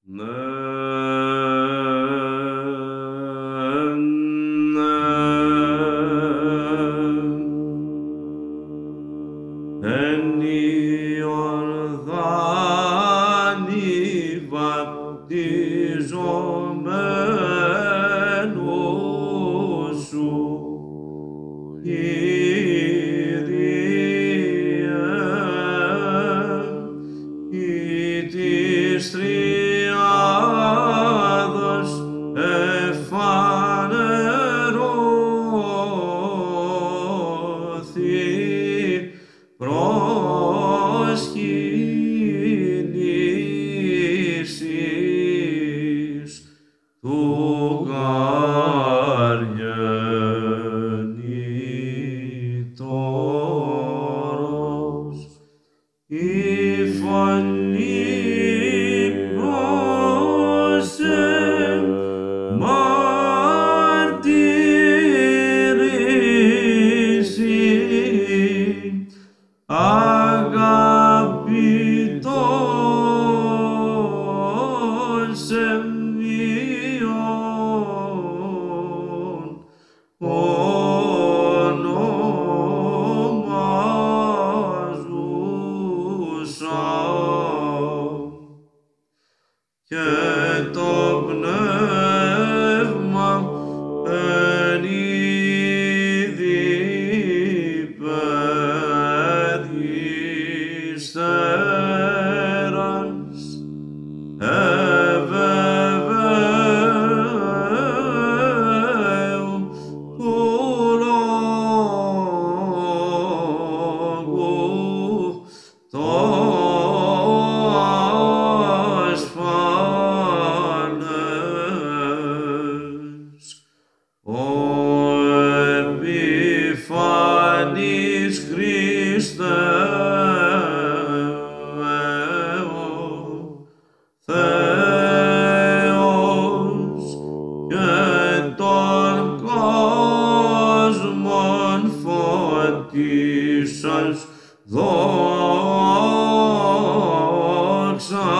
Εν Ιορδάνη βαπτιζομένος σου, Κύριε, ή της Τριάδος εφανερώθη προσκυνήσεις του γαργενήτωρος, η φωνή προς μαρτυρήσει, αγαπητός εμμύον ονομάζουσα, και το πνεύμα εν είδη περιστέρας εβεβαίου του λόγου το ασφαλές. Ο επιφανής Χριστέ, Θεός και των κόσμων φωτίσας, δόξα